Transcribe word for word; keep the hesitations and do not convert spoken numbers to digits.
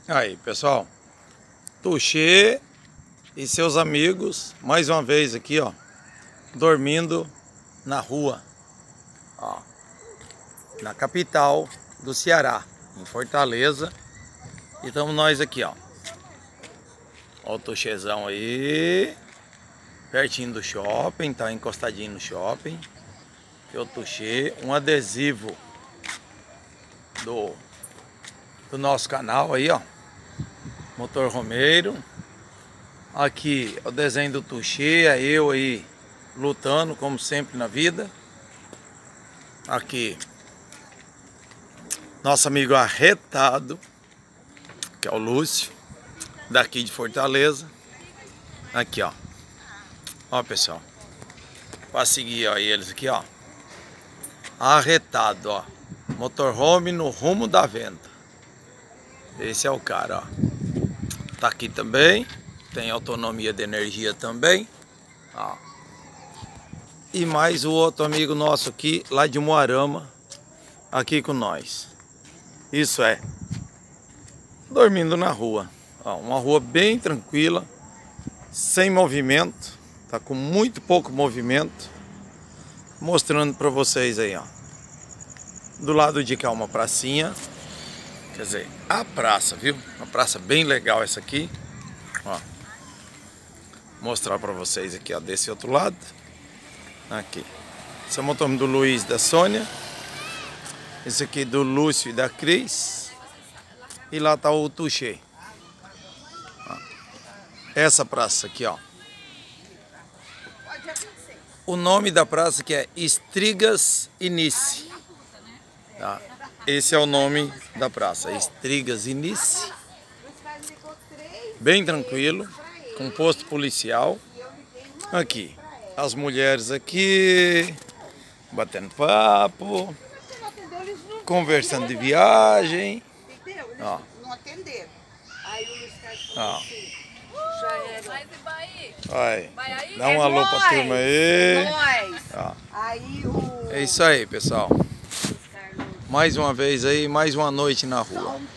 Aí, pessoal, Tuxê e seus amigos, mais uma vez aqui, ó, dormindo na rua, ó, na capital do Ceará, em Fortaleza. E estamos nós aqui, ó. Ó o Tuxêzão aí, pertinho do shopping, tá encostadinho no shopping. Aqui é o Tuxê, um adesivo do, do nosso canal aí, ó. Motor Romeiro. Aqui o desenho do Tuxê, é eu aí lutando como sempre na vida. Aqui nosso amigo arretado, que é o Lúcio, daqui de Fortaleza. Aqui, ó. Ó, pessoal, para seguir, ó, eles aqui, ó. Arretado, ó. Motorhome no rumo da venda. Esse é o cara, ó. Tá aqui também. Tem autonomia de energia também, ó. E mais o outro amigo nosso aqui, lá de Moarama, aqui com nós. Isso é, dormindo na rua, ó, uma rua bem tranquila, sem movimento, tá com muito pouco movimento. Mostrando para vocês aí, ó. Do lado de cá uma pracinha, quer dizer, a praça, viu? Uma praça bem legal essa aqui, ó. Mostrar para vocês aqui, ó, desse outro lado. Aqui. Esse é o motor do Luiz e da Sônia. Esse aqui do Lúcio e da Cris. E lá tá o Tuxê. Essa praça aqui, ó. O nome da praça aqui é Estrigas Inice. Tá? Esse é o nome da praça, Estrigas Inice. Bem tranquilo, com posto policial. Aqui, as mulheres aqui, batendo papo, conversando de viagem. Ó. Ó. Vai, dá um alô pra turma aí. Ó. É isso aí, pessoal. Mais uma vez aí, mais uma noite na rua.